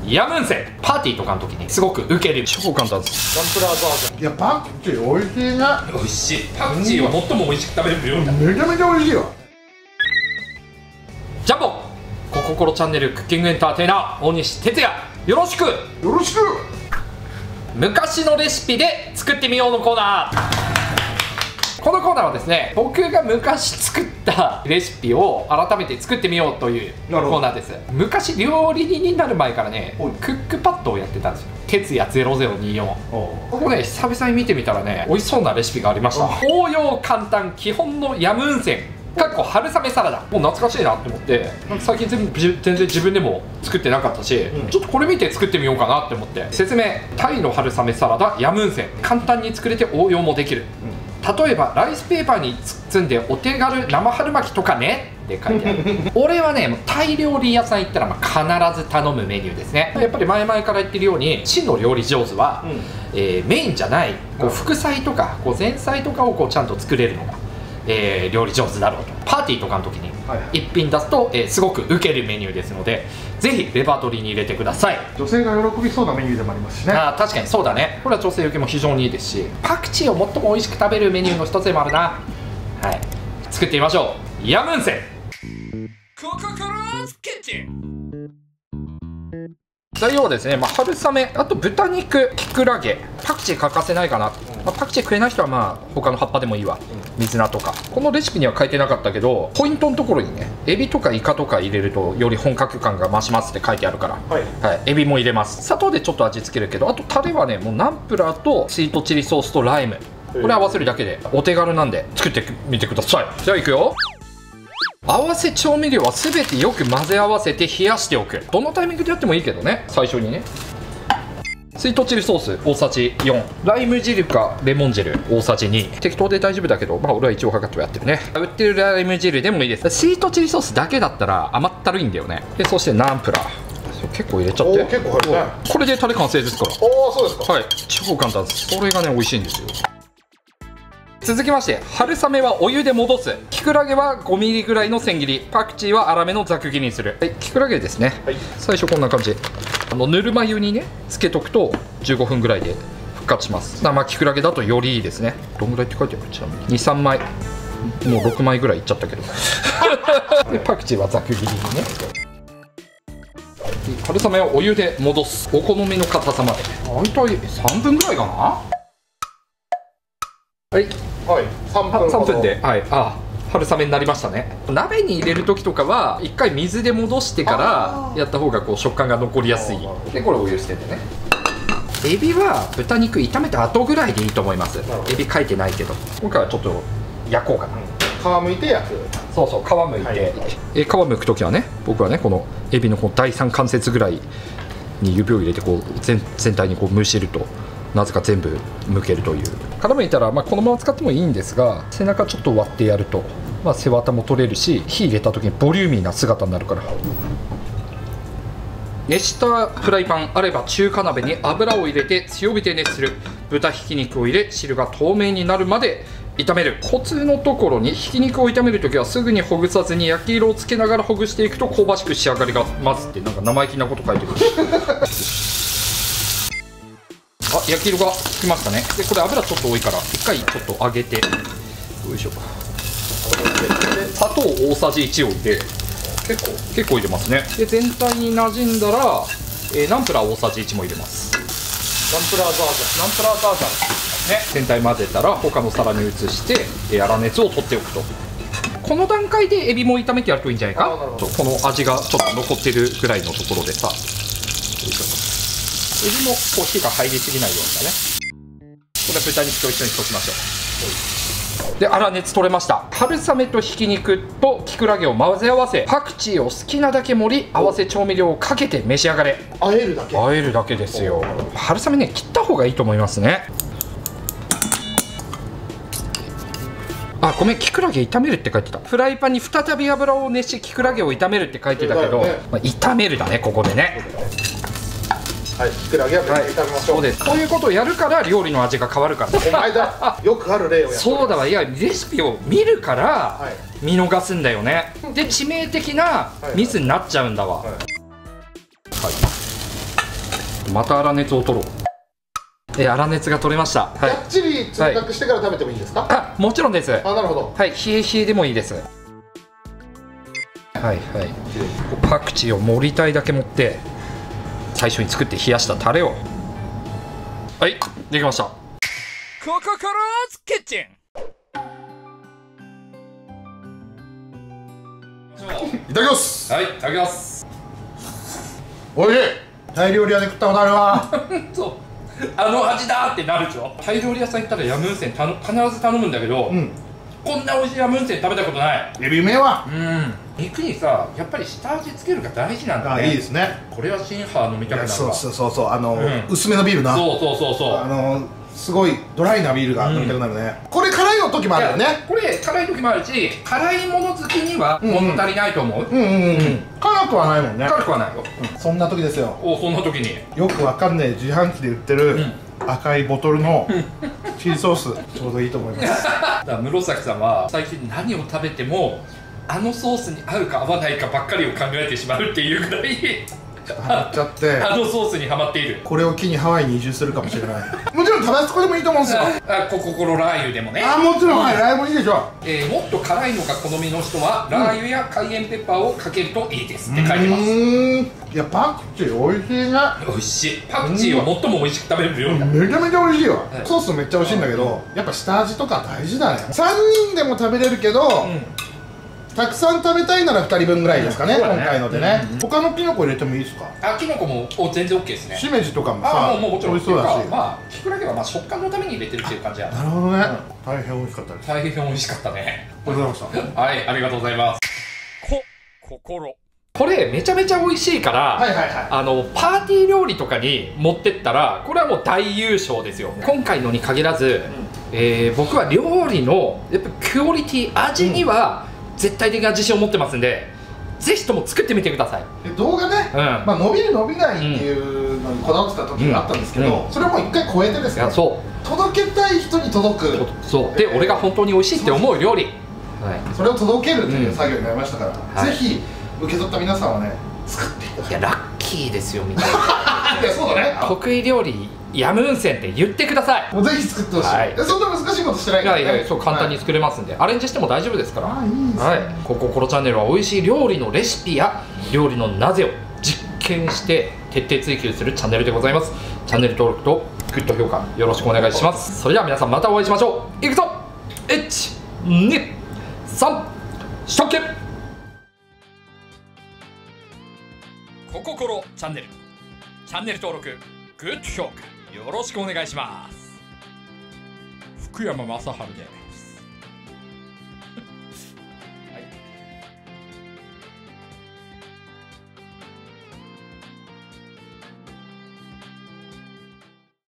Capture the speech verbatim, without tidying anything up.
ヤムンセン。パーティーとかの時にすごくウケる超簡単です。 ナンプラーバージョン。いやパクチー美味しいね。 美味しい。パクチーは最も美味しく食べれる料理だ。 めちゃめちゃ美味しいわ。 ジャンボコココロチャンネルクッキングエンターテイナー大西哲也、よろしく。 よろしく。 昔のレシピで作ってみようのコーナー。このコーナーはですね、僕が昔作ったレシピを改めて作ってみようというコーナーです。昔料理人になる前からね、クックパッドをやってたんですよ。哲也ゼロゼロにーよん。ここね、久々に見てみたらね、美味しそうなレシピがありました。応用簡単基本のヤムンセンかっこ春雨サラダ。もう懐かしいなって思って、なんか最近全然全然自分でも作ってなかったし、うん、ちょっとこれ見て作ってみようかなって思って。説明。タイの春雨サラダヤムンセン、簡単に作れて応用もできる。うん、例えばライスペーパーに包んでお手軽生春巻きとかねって書いてある。俺はね、もうタイ料理屋さん行ったらまあ必ず頼むメニューですね。やっぱり前々から言ってるように、真の料理上手は、うん、えー、メインじゃないこう副菜とかこう前菜とかをこうちゃんと作れるのが、えー、料理上手だろうと。パーティーとかの時に一品出すと、えー、すごくウケるメニューですので、ぜひレパートリーに入れてください。 女性が喜びそうなメニューでもありますしね。ああ、確かにそうだね。これは女性受けも非常にいいですし、パクチーを最も美味しく食べるメニューの一つでもあるな。はい、作ってみましょう。ヤムンセンコココロキッチン。材料はですね、まあ、春雨、あと豚肉、キクラゲ、パクチー欠かせないかな。まあ、パクチー食えない人はまあ他の葉っぱでもいいわ。水菜とか。このレシピには書いてなかったけど、ポイントのところにね、エビとかイカとか入れるとより本格感が増しますって書いてあるから、はいはい、エビも入れます。砂糖でちょっと味付けるけど、あとタレはね、もうナンプラーとスイートチリソースとライム、これ合わせるだけでお手軽なんで作ってみてください。じゃあいくよ。合わせ調味料は全てよく混ぜ合わせて冷やしておく。どのタイミングでやってもいいけどね。最初にね、スイートチリソース大さじよん、ライム汁かレモン汁大さじに。適当で大丈夫だけど、まあ俺は一応測ってやってるね。売ってるライム汁でもいいです。スイートチリソースだけだったら甘ったるいんだよね。でそしてナンプラー結構入れちゃって。 結構入るね。 これでタレ完成ですから。 おお、そうですか。 はい、超簡単です。これがね美味しいんですよ。続きまして、春雨はお湯で戻す。キクラゲはごミリぐらいの千切り、パクチーは粗めのざく切りにする。はい、キクラゲですね、はい、最初こんな感じ。あのぬるま湯にねつけとくとじゅうごふんぐらいで復活します。生キクラゲだとよりいいですね。どんぐらいって書いてある？ちなみににさんまい、もうろくまいぐらいいっちゃったけどでパクチーはざく切りにね。春雨をお湯で戻す。お好みの硬さまで大体さんぷんぐらいかな。はい、 はい、さんぷんさんぷんで、はい、あ、春雨になりましたね。鍋に入れる時とかは一回水で戻してからやった方がこう食感が残りやすい。でこれお湯捨ててね。エビは豚肉炒めた後ぐらいでいいと思います。エビ書いてないけど、今回はちょっと焼こうかな。 皮むいて焼く。そうそう、皮むいて、はい、 え皮むく時はね、僕はねこのエビのこの第三関節ぐらいに指を入れてこう 全, 全体にこうむしるとなぜか全部剥けるという。皮むいたら、まあ、このまま使ってもいいんですが、背中ちょっと割ってやると、まあ、背わたも取れるし、火入れた時にボリューミーな姿になるから。熱したフライパンあれば中華鍋に油を入れて強火で熱する。豚ひき肉を入れ汁が透明になるまで炒める。コツのところに、ひき肉を炒めるときはすぐにほぐさずに焼き色をつけながらほぐしていくと香ばしく仕上がりがますって、なんか生意気なこと書いてくるあ、焼き色がつきましたね。でこれ油ちょっと多いから一回ちょっと揚げて、よいしょ。砂糖大さじいちを入れ、結構結構入れますね。で全体に馴染んだら、えー、ナンプラー大さじいちも入れます。 ナンプラーザージャン、 ナンプラーザージャンね。全体混ぜたら他の皿に移して、えー、粗熱を取っておくと。この段階でエビも炒めてやるといいんじゃないか。この味がちょっと残ってるぐらいのところでさ、よいしょ。エビもこう火が入りすぎないようにだね。これ豚肉と一緒に溶きましょう。で粗熱取れました。春雨とひき肉とキクラゲを混ぜ合わせ、パクチーを好きなだけ盛り、合わせ調味料をかけて召し上がれ。 和えるだけ。 和えるだけですよ。春雨ね、切った方がいいと思いますね。あ、ごめん、キクラゲ炒めるって書いてた。フライパンに再び油を熱しキクラゲを炒めるって書いてたけど、ね、まあ、炒めるだね、ここでね。 はい、キクラゲは炒めましょう。 そうです。こういうことをやるから料理の味が変わるから。 お前だ。よくある例をやって。 そうだわ。いや、レシピを見るから見逃すんだよね。で致命的なミスになっちゃうんだわ。はい、はい、 また粗熱を取ろう。え粗熱が取れました。はい、 がっちり通過してから食べてもいいですか？ あ、もちろんです。 あ、なるほど。 はい、冷え冷えでもいいです。はいはい、パクチーを盛りたいだけ持って最初に作って冷やしたタレを、はい、できました。コココロズキッチン。 いただきます。 はい、いただきます。 おいしい。タイ料理屋で食ったことあるわ。 そう、あの味だってなるでしょ。タイ料理屋さん行ったらヤムウンセンたの必ず頼むんだけど、うん、こんな美味しいヤムウンセン食べたことない。 エビうめえわ。 うん、肉にさ、やっぱり下味つけるが大事なんだね。 あ、いいですね。 これはシンハー飲みたくなるわ。 そうそうそうそう、あの、うん、薄めのビールな。 そうそうそうそう、 あのすごいドライなビールが飲みたくなるね、うん、これ辛いの時もあるよね。 これ辛い時もあるし、辛いもの好きには物足りないと思う。 うんうんうん、辛くはないもんね。 辛くはないよ、 うん、そんな時ですよ。 お、そんな時によくわかんない自販機で売ってる赤いボトルのチリソースちょうどいいと思います。 だから室崎さんは最近何を食べてもあのソースに合うか合わないかばっかりを考えてしまうっていうぐらいハマっちゃってあのソースにハマっている。 これを機にハワイに移住するかもしれない。もちろんタバスコでもいいと思うんですよ。 あ、コココロラー油でもね。 あ、もちろん、はい、ラー油もいいでしょう。 えー、もっと辛いのが好みの人はラー油やカイエンペッパーをかけるといいですって書いてます。うーん、いや、パクチー美味しいね。 美味しい。パクチーは最も美味しく食べれる料理だ。 めちゃめちゃ美味しいわ、はい、ソースめっちゃ美味しいんだけど、やっぱ下味とか大事だね。さんにんでも食べれるけど、うん、たくさん食べたいならふたりぶんぐらいですかね、うん、今回のでね、うんうん、他のキノコ入れてもいいですか？ あ、キノコも全然 OK ですね。 しめじとかもさ、 あ、もうもちろん美味しそうだし、 まあキクラゲはまあ食感のために入れてるっていう感じや。 なるほどね、うん、大変美味しかったです。 大変美味しかったね。 ありがとうございました。 はい、ありがとうございます。こ、心。これめちゃめちゃ美味しいから、はいはいはい、あのパーティー料理とかに持ってったらこれはもう大優勝ですよ。今回のに限らず、うん、えー、僕は料理のやっぱクオリティ、味には、うん、絶対的な自信を持ってますんで、ぜひとも作ってみてください。 動画ね、うん、まあ伸びる伸びないっていうのにこだわってた時があったんですけど、うん、それをもう一回超えてですね、そう届けたい人に届く、 そうで、えー、俺が本当に美味しいって思う料理、はい、 それを届けるという作業になりましたから、うん、ぜひ受け取った皆さんはね、作っていただきたい。 いや、ラッキーですよみんな。いや、そうだね。 得意料理ヤムウンセンって言ってください。 もうぜひ作ってほしい、はい、そんな難しいことしてないからね。 いやいや、そう簡単に作れますんで、はい、アレンジしても大丈夫ですから。あ、いいですね。はい、コココロチャンネルは美味しい料理のレシピや料理のなぜを実験して徹底追求するチャンネルでございます。チャンネル登録とグッド評価よろしくお願いします。それでは皆さんまたお会いしましょう。いくぞ、いち、に、さん、ショッケ。コココロチャンネル、チャンネル登録、グッド評価よろしくお願いします。福山雅治で